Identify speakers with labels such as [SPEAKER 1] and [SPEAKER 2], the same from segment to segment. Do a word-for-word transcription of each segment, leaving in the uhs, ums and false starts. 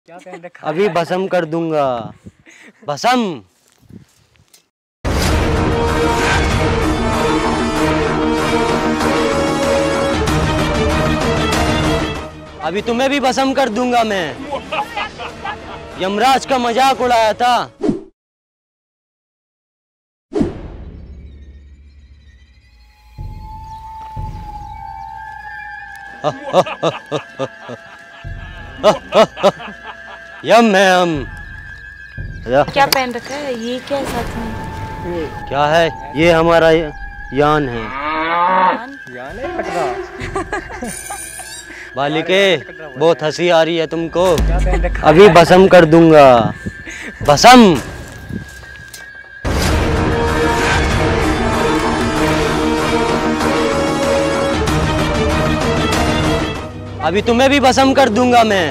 [SPEAKER 1] क्या पहन रखा?
[SPEAKER 2] अभी भस्म कर दूंगा, भस्म। अभी तुम्हें भी भस्म कर दूंगा मैं। यमराज का मजाक उड़ाया था। यम है हम।
[SPEAKER 3] क्या पहन रखा है? ये क्या है साथ में?
[SPEAKER 2] क्या है? ये हमारा यान है।
[SPEAKER 1] यान है कटरा।
[SPEAKER 2] बालिके, बहुत हंसी आ रही है तुमको।
[SPEAKER 1] क्या पहन रखा?
[SPEAKER 2] अभी भस्म कर दूंगा, भस्म। अभी तुम्हें भी भस्म कर दूंगा मैं।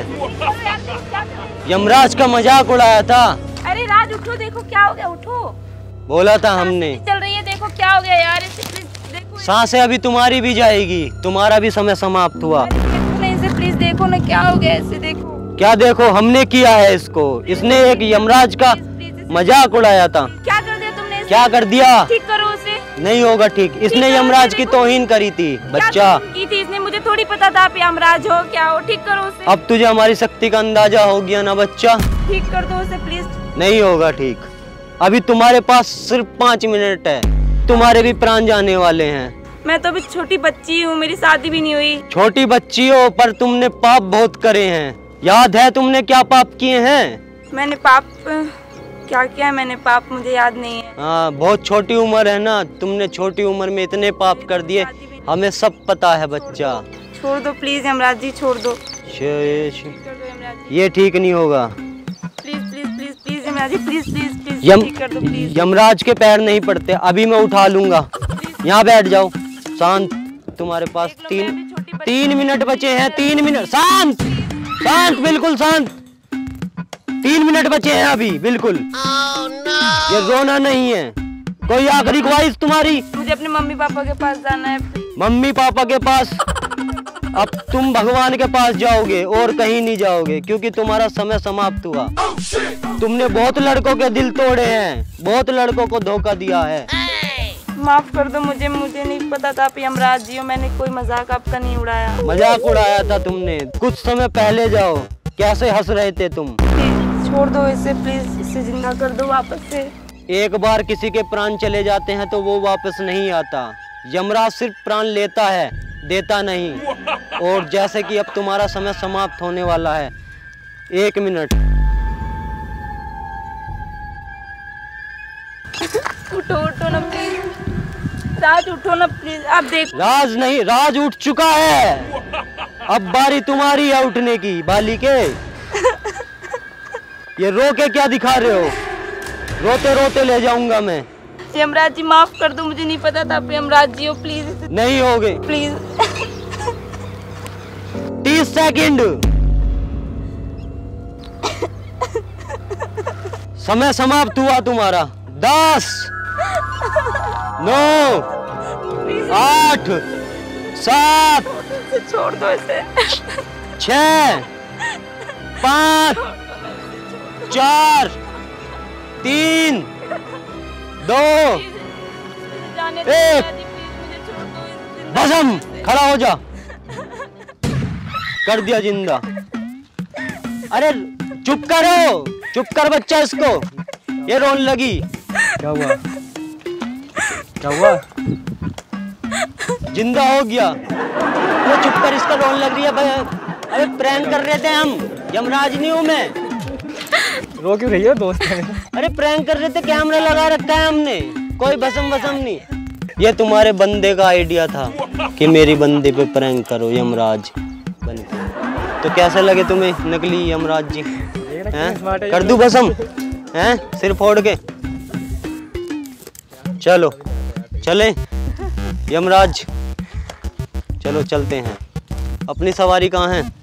[SPEAKER 2] यमराज का मजाक उड़ाया था।
[SPEAKER 3] अरे राज उठो, देखो क्या हो गया, उठो।
[SPEAKER 2] बोला था हमने।
[SPEAKER 3] चल रही है, देखो क्या हो गया यार, इसे प्लीज देखो।
[SPEAKER 2] सांसें अभी तुम्हारी भी जाएगी, तुम्हारा भी समय समाप्त हुआ।
[SPEAKER 3] नहीं, इसे प्लीज देखो ना, क्या हो गया, इसे देखो।
[SPEAKER 2] क्या देखो? हमने किया है इसको। इसने एक यमराज का मजाक उड़ाया था।
[SPEAKER 3] क्या कर दिया तुमने?
[SPEAKER 2] क्या कर दिया?
[SPEAKER 3] ठीक करो उसे।
[SPEAKER 2] नहीं होगा ठीक। इसने यमराज की तौहीन करी थी। बच्चा
[SPEAKER 3] की थी इसने, मुझे थोड़ी पता था आप यमराज हो क्या हो। ठीक करो उसे।
[SPEAKER 2] अब तुझे हमारी शक्ति का अंदाजा हो गया ना बच्चा।
[SPEAKER 3] ठीक कर दो उसे प्लीज।
[SPEAKER 2] नहीं होगा ठीक। अभी तुम्हारे पास सिर्फ पाँच मिनट है, तुम्हारे भी प्राण जाने वाले हैं।
[SPEAKER 3] मैं तो अभी छोटी बच्ची हूँ, मेरी शादी भी नहीं हुई।
[SPEAKER 2] छोटी बच्ची हो पर तुमने पाप बहुत करे हैं। याद है तुमने क्या पाप किए हैं?
[SPEAKER 3] मैंने पाप क्या किया है? मैंने पाप मुझे याद नहीं है।
[SPEAKER 2] हाँ, बहुत छोटी उम्र है ना, तुमने छोटी उम्र में इतने पाप कर दिए, हमें सब पता है बच्चा।
[SPEAKER 3] छोड़ दो प्लीज यमराज जी, छोड़ दो।
[SPEAKER 2] शे, शे, ये ठीक नहीं होगा।
[SPEAKER 3] Please please please please Yamraj ji, please please please
[SPEAKER 2] Yam,
[SPEAKER 3] ठीक कर दो प्लीज।
[SPEAKER 2] यमराज के पैर नहीं पड़ते, अभी मैं उठा लूंगा। यहाँ बैठ जाओ, शांत। तुम्हारे पास तीन तीन मिनट बचे हैं। तीन मिनट। शांत शांत, बिल्कुल शांत। तीन मिनट बचे हैं अभी, बिल्कुल। oh, no. ये रोना नहीं है। कोई आखिरी ख्वाहिश तुम्हारी?
[SPEAKER 3] मुझे अपने मम्मी पापा के पास जाना है।
[SPEAKER 2] मम्मी पापा के पास? अब तुम भगवान के पास जाओगे और कहीं नहीं जाओगे, क्योंकि तुम्हारा समय समाप्त हुआ। oh, तुमने बहुत लड़कों के दिल तोड़े हैं, बहुत लड़कों को धोखा दिया है।
[SPEAKER 3] माफ कर दो मुझे, मुझे नहीं पता था आप यमराज जी हो। मैंने कोई मजाक आपका नहीं उड़ाया।
[SPEAKER 2] मजाक उड़ाया था तुमने। कुछ समय पहले जाओ, कैसे हंस रहे थे तुम।
[SPEAKER 3] छोड़ दो इसे प्लीज, इसे जिंदा कर दो वापस से।
[SPEAKER 2] एक बार किसी के प्राण चले जाते हैं तो वो वापस नहीं आता। यमराज सिर्फ प्राण लेता है, देता नहीं। और जैसे कि अब तुम्हारा समय समाप्त होने वाला है। एक मिनट।
[SPEAKER 3] उठो उठो ना प्लीज, राज उठो ना प्लीज। आप देखो।
[SPEAKER 2] राज नहीं, राज उठ चुका है। अब बारी तुम्हारी है उठने की। बालिके, ये रो के क्या दिखा रहे हो? रोते रोते ले जाऊंगा मैं।
[SPEAKER 3] यमराज जी माफ कर दो, मुझे नहीं पता था आप यमराज जी हो। प्लीज
[SPEAKER 2] नहीं होगे
[SPEAKER 3] प्लीज।
[SPEAKER 2] तीस सेकंड। समय समाप्त हुआ तुम्हारा। दस, नौ, आठ, सात,
[SPEAKER 3] छोड़ दो इसे।
[SPEAKER 2] छः, पाँच, चार, तीन, दो, एक। भस्म। खड़ा हो जा। कर दिया जिंदा। अरे चुप करो, चुप कर बच्चा इसको। ये रोने लगी।
[SPEAKER 1] क्या हुआ? क्या हुआ?
[SPEAKER 2] जिंदा हो गया। वो चुप कर, इसका रोने लग रही है भाई। अरे प्रैंक कर रहे थे हम, यमराज नहीं हूँ मैं।
[SPEAKER 1] रो क्यों रही हो दोस्त?
[SPEAKER 2] अरे प्रैंक कर रहे थे, कैमरा लगा रखा है हमने, कोई भस्म भस्म नहीं। ये तुम्हारे बंदे का आइडिया था कि मेरी बंदे पे प्रैंक करो यमराज बन के। तो कैसे लगे तुम्हें नकली यमराज जी? हैं? कर दूं भस्म? हैं? सिर फोड़ के? चलो चले यमराज, चलो चलते हैं। अपनी सवारी कहाँ है?